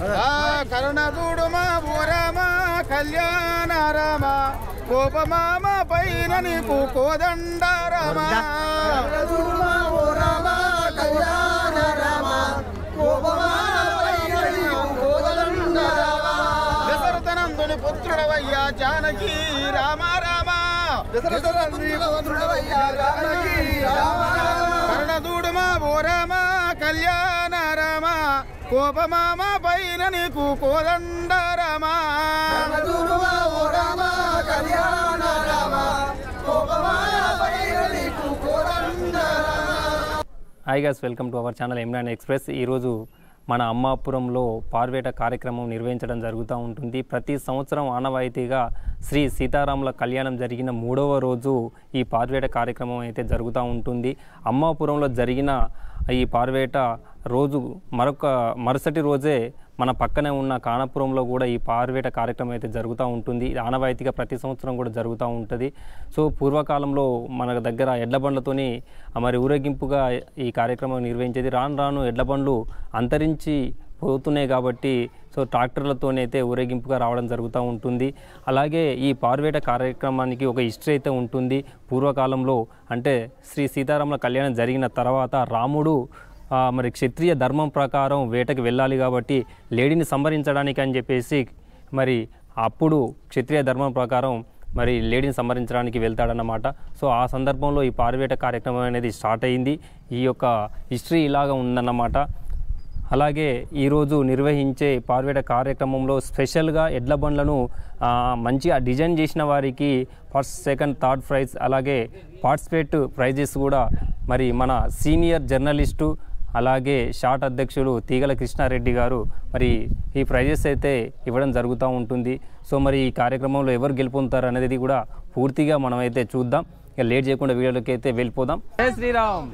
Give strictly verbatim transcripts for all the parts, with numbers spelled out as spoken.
కరుణ చూడుమా ఓరామా కళ్యాణ రామ కోపమామ పైన నీకు కోదండ రామ దశరథనందుని పుత్రుడవయ్యా జానకి రామ రామ కరుణ చూడుమా ఓరామా కళ్యాణ రామ కోపమామ పైన నీకు Kodanda Rama hi guys, welcome to our channel M nine express. ఈరోజు మన అమ్మాపురంలో పార్వేట కార్యక్రమం నిర్వహించడం జరుగుతూ ఉంటుంది. ప్రతి సంవత్సరం ఆనవాయితీగా శ్రీ సీతారాముల కళ్యాణం జరిగిన మూడవ రోజు ఈ పార్వేట కార్యక్రమం అయితే జరుగుతూ ఉంటుంది. అమ్మాపురంలో జరిగిన ఈ పార్వేట రోజు మరొక మరుసటి రోజే మన పక్కనే ఉన్న కానపురంలో కూడా ఈ పార్వేట కార్యక్రమం అయితే జరుగుతూ ఉంటుంది. ఆనవాయితీగా ప్రతి సంవత్సరం కూడా జరుగుతూ ఉంటుంది. సో పూర్వకాలంలో మన దగ్గర ఎడ్ల బండ్లతోని మరి ఊరేగింపుగా ఈ కార్యక్రమం నిర్వహించేది. రాను రాను ఎడ్ల బండ్లు అంతరించి పోతున్నాయి కాబట్టి సో ట్రాక్టర్లతోనైతే ఊరేగింపుగా రావడం జరుగుతూ ఉంటుంది. అలాగే ఈ పార్వేట కార్యక్రమానికి ఒక హిస్టరీ అయితే ఉంటుంది. పూర్వకాలంలో అంటే శ్రీ సీతారాముల కళ్యాణం జరిగిన తర్వాత రాముడు మరి క్షత్రియ ధర్మం ప్రకారం వేటకి వెళ్ళాలి కాబట్టి లేడీని సంహరించడానికి అని చెప్పేసి మరి అప్పుడు క్షత్రియ ధర్మం ప్రకారం మరి లేడీని సంహరించడానికి వెళ్తాడన్నమాట. సో ఆ సందర్భంలో ఈ పార్వేట కార్యక్రమం అనేది స్టార్ట్ అయింది. ఈ యొక్క హిస్టరీ ఇలాగ ఉందన్నమాట. అలాగే ఈరోజు నిర్వహించే పార్వేట కార్యక్రమంలో స్పెషల్గా ఎడ్ల బండ్లను మంచిగా డిజైన్ చేసిన వారికి ఫస్ట్ సెకండ్ థర్డ్ ప్రైజ్, అలాగే పార్టిసిపేట్ ప్రైజెస్ కూడా మరి మన సీనియర్ జర్నలిస్టు అలాగే షాట్ అధ్యక్షుడు తీగల కృష్ణారెడ్డి గారు మరి ఈ ప్రైజెస్ అయితే ఇవ్వడం జరుగుతూ ఉంటుంది. సో మరి ఈ కార్యక్రమంలో ఎవరు గెలుపొందుతారు అనేది కూడా పూర్తిగా మనం అయితే చూద్దాం. ఇక లేట్ చేయకుండా వీడియోలోకి అయితే వెళ్ళిపోదాం. జై శ్రీరామ్.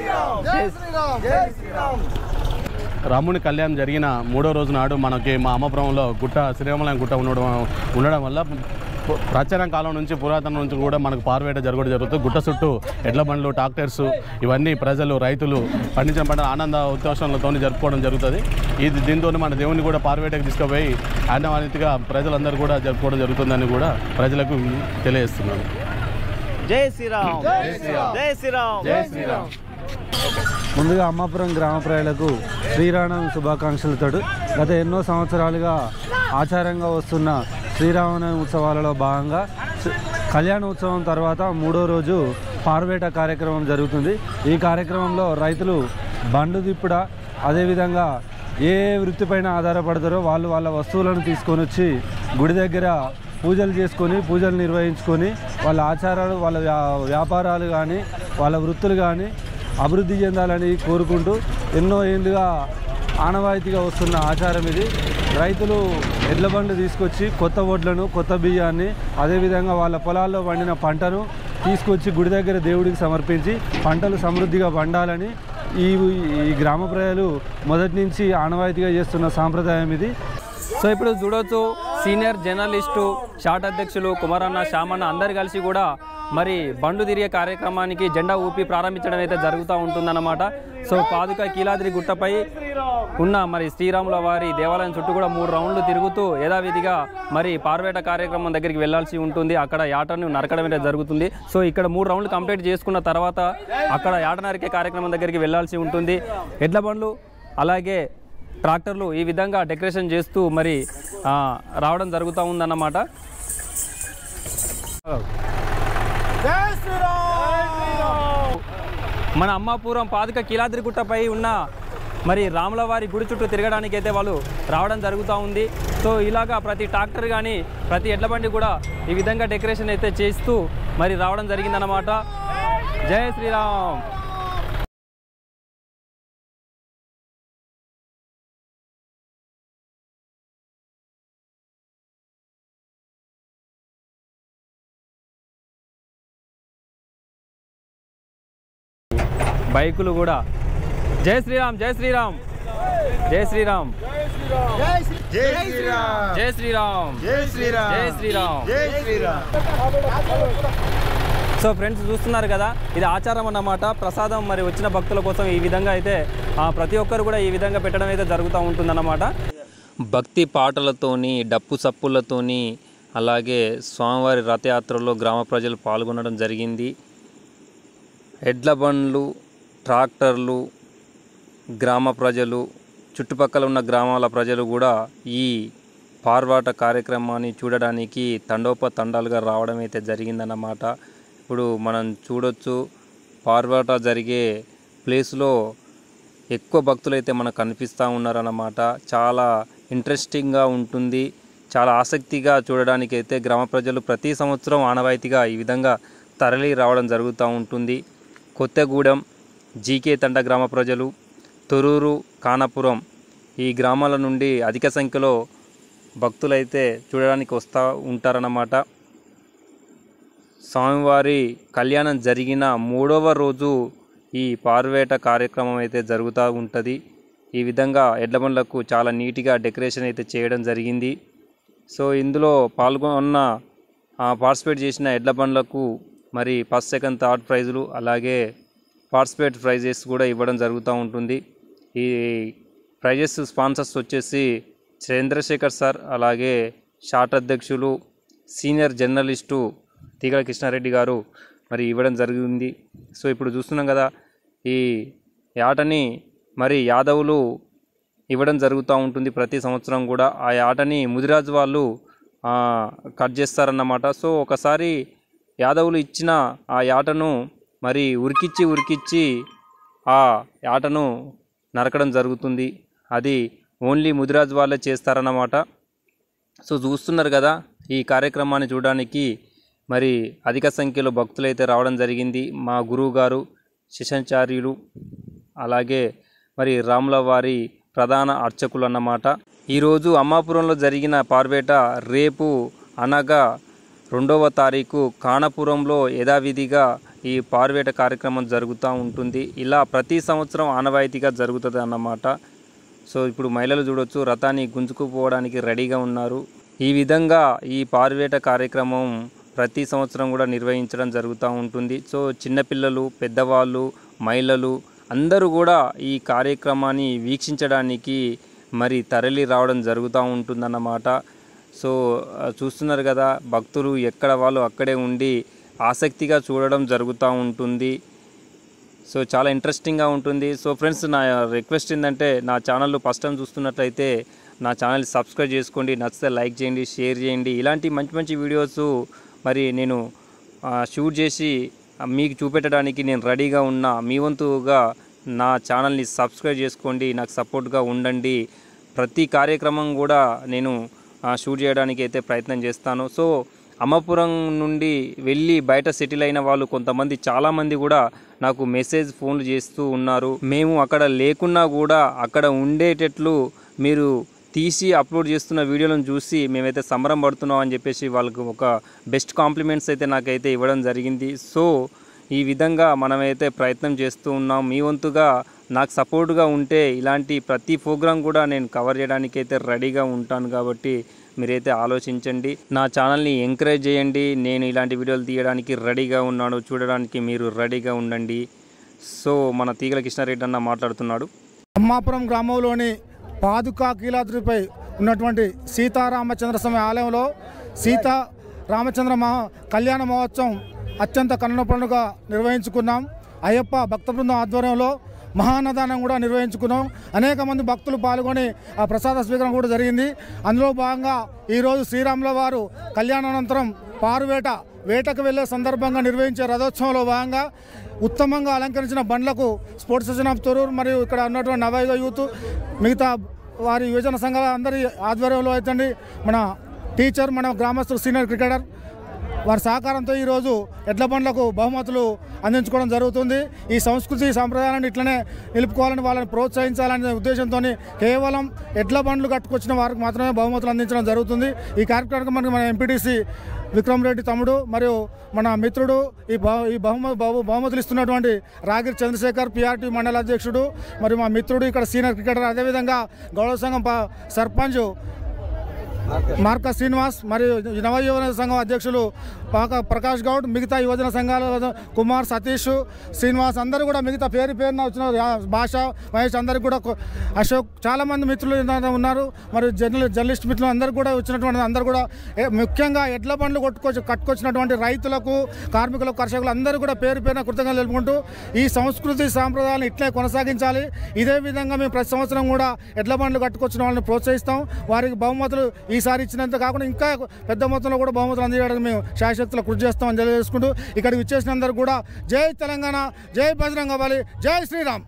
రాముని కళ్యాణం జరిగిన మూడో రోజు నాడు మనకి మా అమ్మపురంలో గుట్ట శ్రీరామలయం గుట్ట ఉండడం ఉండడం వల్ల ప్రాచీన కాలం నుంచి పురాతన నుంచి కూడా మనకు పార్వేట జరగడం జరుగుతుంది. గుట్ట చుట్టూ ఎడ్ల బండ్లు, ట్రాక్టర్స్ ఇవన్నీ ప్రజలు రైతులు పండించిన పంట ఆనంద ఉత్సవాలతో జరుపుకోవడం జరుగుతుంది. ఇది దీంతో మన దేవుని కూడా పార్వేటకు తీసుకుపోయి ఆనందవానితిగా ప్రజలందరూ కూడా జరుపుకోవడం జరుగుతుందని కూడా ప్రజలకు తెలియజేస్తున్నాను. జై శ్రీరామ్. జై శ్రీరామ్. జై శ్రీరామ్. ముందుగా అమ్మాపురం గ్రామ ప్రజలకు శ్రీరామనవమి శుభాకాంక్షలతో గత ఎన్నో సంవత్సరాలుగా ఆచారంగా వస్తున్న శ్రీరామనవమి ఉత్సవాలలో భాగంగా కళ్యాణ ఉత్సవం తర్వాత మూడో రోజు పార్వేట కార్యక్రమం జరుగుతుంది. ఈ కార్యక్రమంలో రైతులు బండ్లు తిప్పుడ, అదేవిధంగా ఏ వృత్తిపైన ఆధారపడతారో వాళ్ళు వాళ్ళ వస్తువులను తీసుకొని వచ్చి గుడి దగ్గర పూజలు చేసుకొని పూజలు నిర్వహించుకొని వాళ్ళ ఆచారాలు, వాళ్ళ వ్యాపారాలు కానీ వాళ్ళ వృత్తులు కానీ అభివృద్ధి చెందాలని కోరుకుంటూ ఎన్నో ఏళ్ళుగా ఆనవాయితీగా వస్తున్న ఆచారం ఇది. రైతులు ఎడ్ల బండ్లు తీసుకొచ్చి కొత్త వడ్లను, కొత్త బియ్యాన్ని, అదేవిధంగా వాళ్ళ పొలాల్లో పండిన పంటను తీసుకొచ్చి గుడి దగ్గర దేవుడికి సమర్పించి పంటలు సమృద్ధిగా పండాలని ఈ ఈ గ్రామ ప్రజలు మొదటి నుంచి ఆనవాయితీగా చేస్తున్న సాంప్రదాయం ఇది. సో ఇప్పుడు చూడవచ్చు సీనియర్ జర్నలిస్టు షాట్ అధ్యక్షులు కుమారన్న, శ్యామన్న అందరు కలిసి కూడా మరి బండ్లు తిరిగే కార్యక్రమానికి జెండా ఊపి ప్రారంభించడం అయితే జరుగుతూ ఉంటుందన్నమాట. సో పాదుక కీలాద్రి గుట్టపై ఉన్న మరి శ్రీరాముల వారి దేవాలయం చుట్టూ కూడా మూడు రౌండ్లు తిరుగుతూ యథావిధిగా మరి పార్వేట కార్యక్రమం దగ్గరికి వెళ్లాల్సి ఉంటుంది. అక్కడ యాటను నరకడం అయితే జరుగుతుంది. సో ఇక్కడ మూడు రౌండ్లు కంప్లీట్ చేసుకున్న తర్వాత అక్కడ యాట నరికే కార్యక్రమం దగ్గరికి వెళ్లాల్సి ఉంటుంది. ఎడ్ల బండ్లు అలాగే ట్రాక్టర్లు ఈ విధంగా డెకరేషన్ చేస్తూ మరి రావడం జరుగుతూ ఉందన్నమాట. మన అమ్మాపురం పాదుక కీలాద్రి గుట్టపై ఉన్న మరి రాములవారి గుడి చుట్టూ తిరగడానికి అయితే వాళ్ళు రావడం జరుగుతూ ఉంది. సో ఇలాగా ప్రతి ట్రాక్టర్ కానీ ప్రతి ఎడ్ల బండి కూడా ఈ విధంగా డెకరేషన్ అయితే చేస్తూ మరి రావడం జరిగిందన్నమాట. జై శ్రీరామ్. బైకులు కూడా జై శ్రీరామ్. జై శ్రీరామ్. జై శ్రీరామ్. జై శ్రీరామ్. జై శ్రీరామ్. జై శ్రీరామ్. జై శ్రీరామ్. జై శ్రీరామ్. సో ఫ్రెండ్స్ చూస్తున్నారు కదా, ఇది ఆచారం అన్నమాట. ప్రసాదం మరి వచ్చిన భక్తుల కోసం ఈ విధంగా అయితే ప్రతి ఒక్కరు కూడా ఈ విధంగా పెట్టడం అయితే జరుగుతూ ఉంటుందన్నమాట. భక్తి పాటలతోని డప్పు సప్పులతోని అలాగే స్వామివారి రథయాత్రలో గ్రామ ప్రజలు పాల్గొనడం జరిగింది. ఎడ్ల బండ్లు, ట్రాక్టర్లు, గ్రామ ప్రజలు, చుట్టుపక్కల ఉన్న గ్రామాల ప్రజలు కూడా ఈ పార్వాట కార్యక్రమాన్ని చూడడానికి తండోపతండాలుగా రావడం అయితే జరిగిందన్నమాట. ఇప్పుడు మనం చూడొచ్చు పార్వాట జరిగే ప్లేస్లో ఎక్కువ భక్తులు అయితే మనకు కనిపిస్తూ ఉన్నారన్నమాట. చాలా ఇంట్రెస్టింగ్గా ఉంటుంది, చాలా ఆసక్తిగా చూడడానికి అయితే గ్రామ ప్రజలు ప్రతి సంవత్సరం ఆనవాయితీగా ఈ విధంగా తరలి రావడం జరుగుతూ ఉంటుంది. కొత్తగూడెం, జీకే తండ గ్రామ ప్రజలు, తొర్రూరు, కానాపురం ఈ గ్రామాల నుండి అధిక సంఖ్యలో భక్తులైతే చూడడానికి వస్తూ ఉంటారన్నమాట. స్వామివారి కళ్యాణం జరిగిన మూడవ రోజు ఈ పార్వేట కార్యక్రమం అయితే జరుగుతూ ఉంటుంది. ఈ విధంగా ఎడ్ల బండ్లకు చాలా నీట్గా డెకరేషన్ అయితే చేయడం జరిగింది. సో ఇందులో పాల్గొన్న పార్టిసిపేట్ చేసిన ఎడ్ల బండ్లకు మరి ఫస్ట్, సెకండ్, థర్డ్ ప్రైజులు అలాగే పార్టిసిపేట్ ప్రైజెస్ కూడా ఇవ్వడం జరుగుతూ ఉంటుంది. ఈ ప్రైజెస్ స్పాన్సర్స్ వచ్చేసి చంద్రశేఖర్ సార్, అలాగే షాట్ అధ్యక్షులు సీనియర్ జర్నలిస్టు తీగల కృష్ణారెడ్డి గారు మరి ఇవ్వడం జరిగింది. సో ఇప్పుడు చూస్తున్నాం కదా, ఈ ఆటని మరి యాదవులు ఇవ్వడం జరుగుతూ ఉంటుంది ప్రతి సంవత్సరం కూడా. ఆ ఆటని ముదిరాజు వాళ్ళు కట్ చేస్తారన్నమాట. సో ఒకసారి యాదవులు ఇచ్చిన ఆ ఆటను మరి ఉరికిచ్చి ఉరికిచ్చి ఆ ఆటను నరకడం జరుగుతుంది. అది ఓన్లీ ముదిరాజు వాళ్ళే చేస్తారన్నమాట. సో చూస్తున్నారు కదా, ఈ కార్యక్రమాన్ని చూడడానికి మరి అధిక సంఖ్యలో భక్తులైతే రావడం జరిగింది. మా గురువు గారు శిశాచార్యులు అలాగే మరి రాముల వారి ప్రధాన అర్చకులు అన్నమాట. ఈరోజు అమ్మాపురంలో జరిగిన పార్వేట రేపు అనగా రెండవ తారీఖు కానాపురంలో యథావిధిగా ఈ పార్వేట కార్యక్రమం జరుగుతూ ఉంటుంది. ఇలా ప్రతి సంవత్సరం ఆనవాయితీగా జరుగుతుంది అన్నమాట. సో ఇప్పుడు మహిళలు చూడొచ్చు, రథాన్ని గుంజుకుపోవడానికి రెడీగా ఉన్నారు. ఈ విధంగా ఈ పార్వేట కార్యక్రమం ప్రతి సంవత్సరం కూడా నిర్వహించడం జరుగుతూ ఉంటుంది. సో చిన్నపిల్లలు, పెద్దవాళ్ళు, మహిళలు అందరూ కూడా ఈ కార్యక్రమాన్ని వీక్షించడానికి మరి తరలి రావడం జరుగుతూ ఉంటుందన్నమాట. సో చూస్తున్నారు కదా, భక్తులు ఎక్కడ వాళ్ళు అక్కడే ఉండి ఆసక్తిగా చూడడం జరుగుతూ ఉంటుంది. సో చాలా ఇంట్రెస్టింగ్గా ఉంటుంది. సో ఫ్రెండ్స్, నా రిక్వెస్ట్ ఏంటంటే నా ఛానల్ ఫస్ట్ టైం చూస్తున్నట్లయితే నా ఛానల్ సబ్స్క్రైబ్ చేసుకోండి, నచ్చితే లైక్ చేయండి, షేర్ చేయండి. ఇలాంటి మంచి మంచి వీడియోస్ మరి నేను షూట్ చేసి మీకు చూపెట్టడానికి నేను రెడీగా ఉన్నా. మీ వంతుగా నా ఛానల్ని సబ్స్క్రైబ్ చేసుకోండి, నాకు సపోర్ట్గా ఉండండి. ప్రతి కార్యక్రమం కూడా నేను షూట్ చేయడానికి అయితే ప్రయత్నం చేస్తాను. సో అమ్మాపురం నుండి వెళ్ళి బయట సెటిల్ అయిన వాళ్ళు కొంతమంది, చాలామంది కూడా నాకు మెసేజ్ ఫోన్లు చేస్తూ ఉన్నారు. మేము అక్కడ లేకున్నా కూడా అక్కడ ఉండేటట్లు మీరు తీసి అప్లోడ్ చేస్తున్న వీడియోలను చూసి మేమైతే సంబరం పడుతున్నాం అని చెప్పేసి వాళ్ళకు ఒక బెస్ట్ కాంప్లిమెంట్స్ అయితే నాకైతే ఇవ్వడం జరిగింది. సో ఈ విధంగా మనమైతే ప్రయత్నం చేస్తూ ఉన్నాం. మీ వంతుగా నాకు సపోర్ట్గా ఉంటే ఇలాంటి ప్రతి ప్రోగ్రాం కూడా నేను కవర్ చేయడానికి అయితే రెడీగా ఉంటాను. కాబట్టి మీరైతే ఆలోచించండి, నా ఛానల్ని ఎంకరేజ్ చేయండి. నేను ఇలాంటి వీడియోలు తీయడానికి రెడీగా ఉన్నాను, చూడడానికి మీరు రెడీగా ఉండండి. సో మన తీగల కృష్ణారెడ్డి అన్న మాట్లాడుతున్నాడు. అమ్మాపురం గ్రామంలోని పాదుకా కీలాద్రిపై ఉన్నటువంటి సీతారామచంద్ర స్వామి ఆలయంలో సీతా రామచంద్ర మహా కళ్యాణ మహోత్సవం అత్యంత కన్నుల పండుగ నిర్వహించుకున్నాం. అయ్యప్ప భక్త బృందం ఆధ్వర్యంలో మహాన్నదానం కూడా నిర్వహించుకున్నాం. అనేక మంది భక్తులు పాల్గొని ఆ ప్రసాద స్వీకరణ కూడా జరిగింది. అందులో భాగంగా ఈరోజు శ్రీరాముల వారు కళ్యాణానంతరం పారువేట వేటకు వెళ్లే సందర్భంగా నిర్వహించే రథోత్సవంలో భాగంగా ఉత్తమంగా అలంకరించిన బండ్లకు స్పోర్ట్స్ సెషన్ ఆఫ్ తొర్రూరు మరియు ఇక్కడ ఉన్నటువంటి నవయుగ యూత్, మిగతా వారి యువజన సంఘాల అందరి ఆధ్వర్యంలో అయితే మన టీచర్, మన గ్రామస్తులు, సీనియర్ క్రికెటర్ వారి సహకారంతో ఈరోజు ఎడ్ల బండ్లకు బహుమతులు అందించుకోవడం జరుగుతుంది. ఈ సంస్కృతి సాంప్రదాయాలను ఇట్లనే నిలుపుకోవాలని, వాళ్ళని ప్రోత్సహించాలనే ఉద్దేశంతో కేవలం ఎడ్ల బండ్లు కట్టుకొచ్చిన వారికి మాత్రమే బహుమతులు అందించడం జరుగుతుంది. ఈ కార్యక్రమానికి మనకి మన ఎంపీటీసీ విక్రమ్ రెడ్డి తమ్ముడు మరియు మన మిత్రుడు ఈ బహు ఈ బహుమ బహు బహుమతులు ఇస్తున్నటువంటి రాగిరి చంద్రశేఖర్, పిఆర్టీ మండల అధ్యక్షుడు మరియు మా మిత్రుడు ఇక్కడ సీనియర్ క్రికెటర్, అదేవిధంగా గౌరవ సంఘం సర్పంచ్ మార్క శ్రీనివాస్ మరియు నవయువన సంఘం అధ్యక్షులు పాక ప్రకాష్ గౌడ్, మిగతా యువజన సంఘాల కుమార్, సతీష్, శ్రీనివాస్ అందరూ కూడా మిగతా పేరు పేరున వచ్చిన భాష మహేష్ అందరికి కూడా, అశోక్ చాలామంది మిత్రులు ఉన్నారు. మరియు జర్నలి జర్నలిస్ట్ మిత్రులు అందరూ కూడా వచ్చినటువంటి అందరూ కూడా ముఖ్యంగా ఎడ్ల బండ్లు కొట్టుకొచ్చి కట్టుకొచ్చినటువంటి రైతులకు, కార్మికులకు, కర్షకులు అందరూ కూడా పేరు పేరున కృతజ్ఞతలు తెలుపుకుంటూ ఈ సంస్కృతి సాంప్రదాయాలను ఇట్లే కొనసాగించాలి. ఇదే విధంగా మేము ప్రతి సంవత్సరం కూడా ఎడ్ల బండ్లు కట్టుకొచ్చిన వాళ్ళని ప్రోత్సహిస్తాం. వారికి బహుమతులు ఈసారి ఇచ్చినంత కాకుండా ఇంకా పెద్ద మొత్తంలో కూడా బహుమతులు అందించడానికి మేము శాయశక్తులు కృషి చేస్తామని తెలియజేసుకుంటూ ఇక్కడికి విచ్చేసినందరూ కూడా జై తెలంగాణ, జై బజరంగ బలి, జై శ్రీరామ్.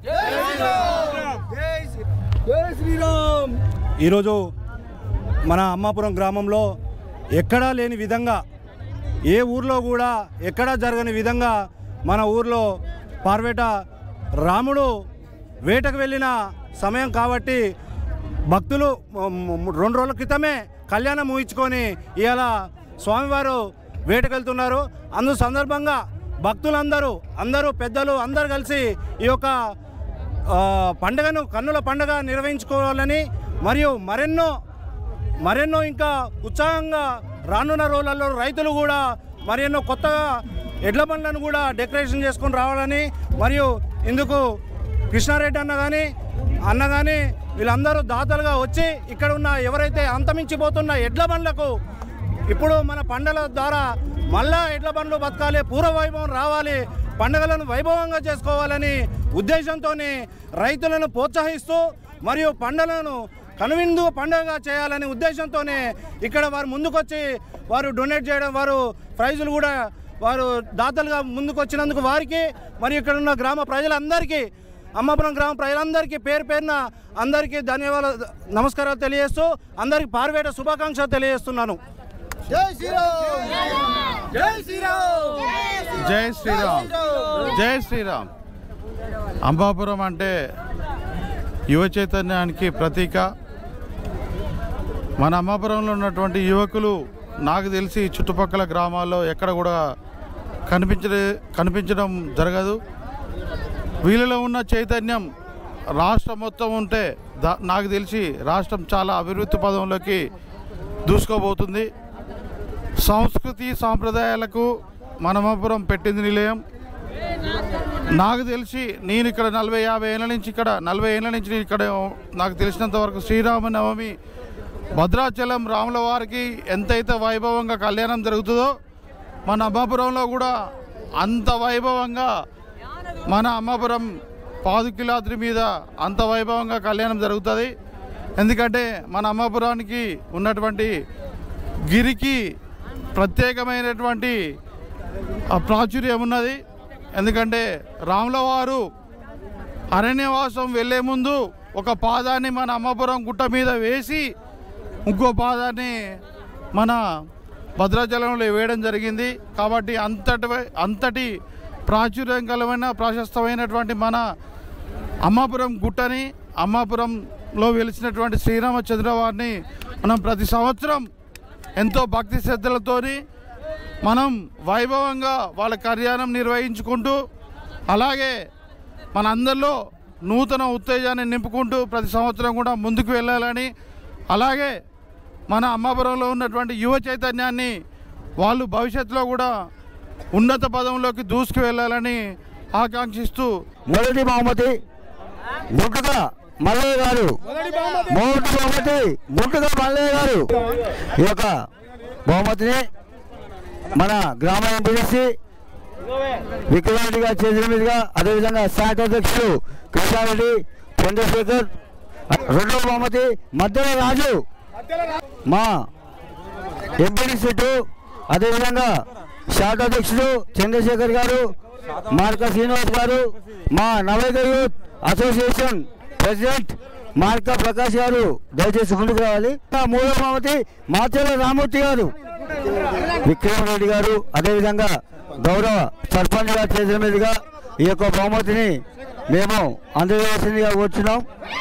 ఈరోజు మన అమ్మాపురం గ్రామంలో ఎక్కడా లేని విధంగా, ఏ ఊర్లో కూడా ఎక్కడా జరగని విధంగా మన ఊర్లో పార్వేట రాముడు వేటకు వెళ్ళిన సమయం కాబట్టి భక్తులు రెండు రోజుల క్రితమే కళ్యాణం ఊహించుకొని ఇవాళ స్వామివారు వేటకెళ్తున్నారు. అందు సందర్భంగా భక్తులందరూ అందరూ పెద్దలు అందరూ కలిసి ఈ యొక్క పండుగను కన్నుల పండుగ నిర్వహించుకోవాలని, మరియు మరెన్నో మరెన్నో ఇంకా ఉత్సాహంగా రానున్న రోజులలో రైతులు కూడా మరెన్నో కొత్తగా ఎడ్ల బండ్లను కూడా డెకరేషన్ చేసుకొని రావాలని, మరియు ఇందుకు కృష్ణారెడ్డి అన్న కానీ అన్న కానీ వీళ్ళందరూ దాతలుగా వచ్చి ఇక్కడ ఉన్న ఎవరైతే అంతమించిపోతున్న ఎడ్ల బండ్లకు ఇప్పుడు మన పండుగల ద్వారా మళ్ళా ఎడ్ల బండ్లు బతకాలి, పూర్వ వైభవం రావాలి, పండుగలను వైభవంగా చేసుకోవాలని ఉద్దేశంతో రైతులను ప్రోత్సహిస్తూ మరియు పండుగలను కనువిందు పండుగగా చేయాలనే ఉద్దేశంతోనే ఇక్కడ వారు ముందుకొచ్చి వారు డొనేట్ చేయడం, వారు ప్రైజులు కూడా వారు దాతలుగా ముందుకు వచ్చినందుకు వారికి మరియు ఇక్కడ ఉన్న గ్రామ ప్రజలందరికీ, అమ్మాపురం గ్రామ ప్రజలందరికీ పేరు పేరున అందరికీ ధన్యవాదాలు, నమస్కారాలు తెలియజేస్తూ అందరికీ పార్వేట శుభాకాంక్షలు తెలియజేస్తున్నాను. జై శ్రీరామ్, జై శ్రీరామ్, జై శ్రీరామ్, జై శ్రీరామ్. అమ్మాపురం అంటే యువ చైతన్యానికి ప్రతీక. మన అమ్మాపురంలో ఉన్నటువంటి యువకులు నాకు తెలిసి చుట్టుపక్కల గ్రామాల్లో ఎక్కడ కూడా కనిపించ కనిపించడం జరగదు. వీళ్ళలో ఉన్న చైతన్యం రాష్ట్రం మొత్తం ఉంటే దా నాకు తెలిసి రాష్ట్రం చాలా అభివృద్ధి పదంలోకి దూసుకోబోతుంది. సంస్కృతి సాంప్రదాయాలకు మన అమ్మాపురం పెట్టింది నిలయం. నాకు తెలిసి నేను ఇక్కడ నలభై యాభై ఏళ్ళ నుంచి ఇక్కడ నలభై ఏళ్ళ నుంచి ఇక్కడ నాకు తెలిసినంత వరకు శ్రీరామనవమి భద్రాచలం రాముల వారికి ఎంతైతే వైభవంగా కళ్యాణం జరుగుతుందో మన అమ్మాపురంలో కూడా అంత వైభవంగా మన అమ్మాపురం పాదుకిలాద్రి మీద అంత వైభవంగా కళ్యాణం జరుగుతుంది. ఎందుకంటే మన అమ్మాపురానికి ఉన్నటువంటి గిరికి ప్రత్యేకమైనటువంటి ప్రాచుర్యం ఉన్నది. ఎందుకంటే రాముల వారు అరణ్యవాసం వెళ్ళే ముందు ఒక పాదాన్ని మన అమ్మాపురం గుట్ట మీద వేసి ఇంకో పాదాన్ని మన భద్రాచలంలో వేయడం జరిగింది. కాబట్టి అంతటి అంతటి ప్రాచుర్యం కలమైన ప్రశస్తమైనటువంటి మన అమ్మాపురం గుట్టని, అమ్మాపురంలో వెలిసినటువంటి శ్రీరామచంద్ర వారిని మనం ప్రతి సంవత్సరం ఎంతో భక్తి శ్రద్ధలతోని మనం వైభవంగా వాళ్ళ కళ్యాణం నిర్వహించుకుంటూ, అలాగే మన అందరిలో నూతన ఉత్తేజాన్ని నింపుకుంటూ ప్రతి సంవత్సరం కూడా ముందుకు వెళ్ళాలని, అలాగే మన అమ్మాపురంలో ఉన్నటువంటి యువ చైతన్యాన్ని వాళ్ళు భవిష్యత్తులో కూడా ఉన్నత పదంలోకి దూసుకు వెళ్ళాలని ఆకాంక్షిస్తూ మొదటి బహుమతి గుట్టుగా మల్లయ్య గారు, మొదటి బహుమతి గుట్టుగా మల్లయ్య గారు ఈ యొక్క బహుమతిని మన గ్రామ ఎంపీసీ విక్రమారెడ్డి గారి చేతుల మీదుగా, అదేవిధంగా శాఖ అధ్యక్షుడు కృష్ణారెడ్డి చంద్రశేఖర్. రెండవ బహుమతి మధ్యల రాజు మా ఎంపీడీ సీటు, అదేవిధంగా శాఖ అధ్యక్షుడు చంద్రశేఖర్ గారు, మార్క శ్రీనివాస్ గారు, మా Navayuga youth association president Marka Prakash గారు దయచేసి ముందుకు రావాలి. మూడవ బహుమతి మాచెల రామూర్తి గారు, విక్రమరెడ్డి గారు, అదేవిధంగా గౌరవ సర్పంచ్ గారి చేతుల మీదుగా ఈ యొక్క బహుమతిని మేము అందజేయాల్సిందిగా కూర్చున్నాం.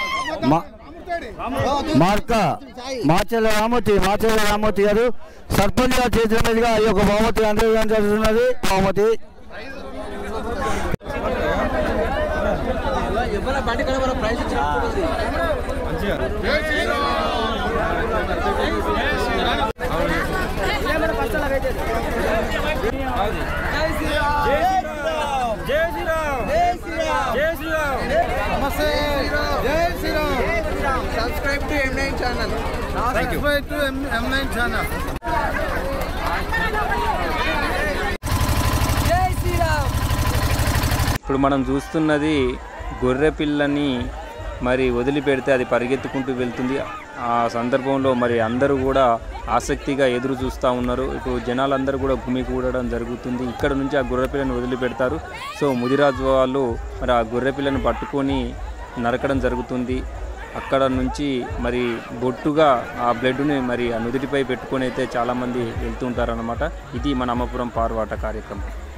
మార్క మాచెల రామూర్తి మాచెల రామూర్తి గారు సర్పంచ్ గారి చేతుల మీదుగా ఈ యొక్క బహుమతి అందజేయడం జరుగుతున్నది. బహుమతి ప్రైజ్ ఇప్పుడు మనం చూస్తున్నది గొర్రె పిల్లని మరి వదిలిపెడితే అది పరిగెత్తుకుంటూ వెళ్తుంది. ఆ సందర్భంలో మరి అందరూ కూడా ఆసక్తిగా ఎదురు చూస్తూ ఉన్నారు. ఇప్పుడు జనాలందరూ కూడా గుమికూడడం జరుగుతుంది. ఇక్కడ నుంచి ఆ గొర్రె పిల్లని వదిలిపెడతారు. సో ముదిరాజు వాళ్ళు మరి ఆ గొర్రె పిల్లని పట్టుకొని నరకడం జరుగుతుంది. అక్కడ నుంచి మరి బొట్టుగా ఆ బ్లడ్ని మరి ఆ నుదిటిపై పెట్టుకొని అయితే చాలామంది వెళ్తుంటారన్నమాట. ఇది మన అమ్మపురం పార్వాట కార్యక్రమం.